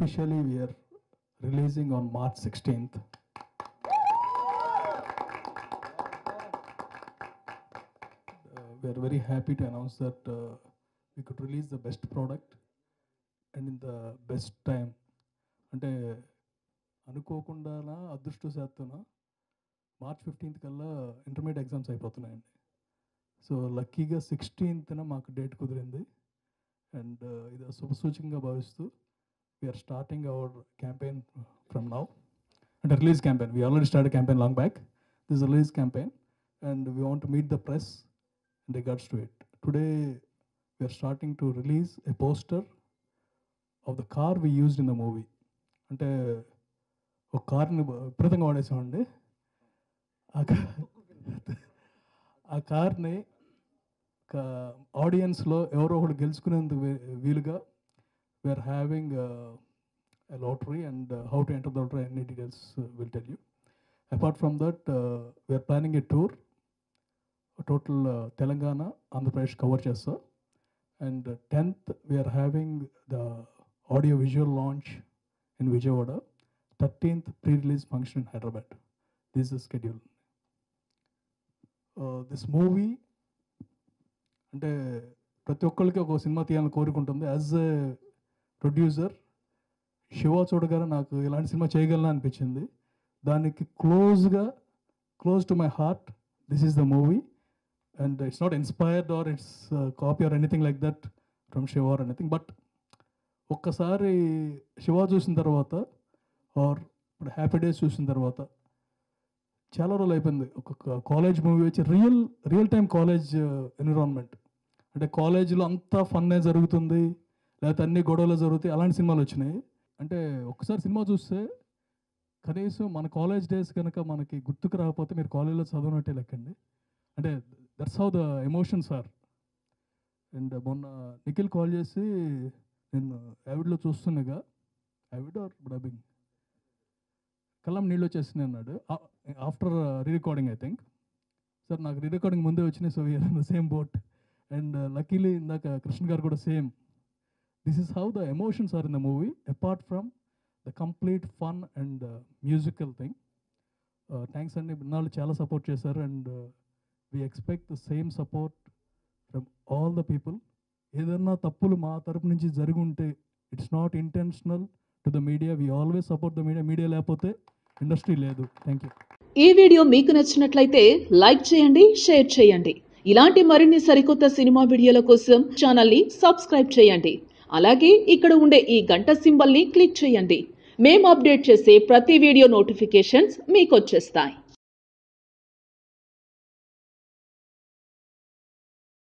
officially we are releasing on March 16th. We are very happy to announce that we could release the best product and in the best time. అంటే అనుకోకుండా అదృష్టశాత్తున March 15th కల్లా intermediate exams అయిపోతున్నాయండి. So లక్కీగా 16th మాకు date కుదిరింది. And ఇది శుభసూచకంగా భావిస్తూ we're starting our campaign from now. అంటే release campaign. We already start campaign long back. This release campaign and we want to meet the press in regards to it. Today we are starting to release a poster of the car we used in the movie. అంటే ఒక కార్ని విపరీతంగా వాడేసామండి. ఆ కార్ని ఆడియన్స్లో ఎవరో ఒకటి గెలుచుకునేందుకు వీలుగా we're having a lottery and how to enter the lottery, any details will tell you. Apart from that, we are planning a tour. Total Telangana, Andhra Pradesh cover chesta. And 10th we are having the audio visual launch in Vijayawada. 13th pre-release function in Hyderabad. This is the schedule. This movie అంటే ప్రతి ఒక్కరికి ఒక cinema తీయాలని కోరుకుంటుంది. As a producer Shiva చూడగానే నాకు ఇలాంటి cinema చేయగలను అనిపించింది. దానికి close to my heart. This is the movie. And it's not inspired or it's copy or anything like that from Shiva or anything. But ఒక్కసారి శివ చూసిన తర్వాత ఆర్ ఇప్పుడు హ్యాపీ డేస్ చూసిన తర్వాత చాలా రోజులు అయిపోయింది. ఒక కాలేజ్ మూవీ వచ్చి రియల్ టైం కాలేజ్ ఎన్విరాన్మెంట్. అంటే కాలేజీలో అంతా ఫన్నే జరుగుతుంది, లేకపోతే అన్ని గొడవలు జరుగుతాయి, అలాంటి సినిమాలు వచ్చినాయి. అంటే ఒక్కసారి సినిమా చూస్తే కనీసం మన కాలేజ్ డేస్ కనుక మనకి గుర్తుకు రాకపోతే మీరు కాలేజీలో చదవనట్టే లెక్కండి. అంటే that's how the emotions are. And మొన్న నిఖిల్ కాల్ చేసి నేను యావిడ్లో చూస్తున్నాగా, యావిడ్ ఆర్ డబ్బింగ్ కళ్ళం నీళ్ళు వచ్చేసింది అన్నాడు. After re recording I think. Sir నాకు రీ రికార్డింగ్ ముందే వచ్చినాయి. So we're in the same boat. And luckily ఇందాక కృష్ణ గారు కూడా same. This is how the emotions are in the movie apart from the complete fun and musical thing. Thanks అండి. ఇన్నాళ్ళు చాలా support చేశారు. And we expect the same support from all the people. ఏదన్నా తప్పులు మా తరపు నుంచి జరుగుంటే it's not intentional to the media. We always support the media. Media లేకపోతే ఇండస్ట్రీ లేదు. Thank you. ఈ వీడియో మీకు నచ్చినట్లయితే లైక్ చేయండి, షేర్ చేయండి. ఇలాంటి మరిన్ని సరికొత్త సినిమా వీడియోల కోసం ఛానల్ని సబ్స్క్రైబ్ చేయండి. అలాగే ఇక్కడ ఉండే ఈ గంట సింబల్ని క్లిక్ చేయండి. మేము అప్డేట్ చేసే ప్రతి వీడియో నోటిఫికేషన్స్ మీకు వచ్చేస్తాయి.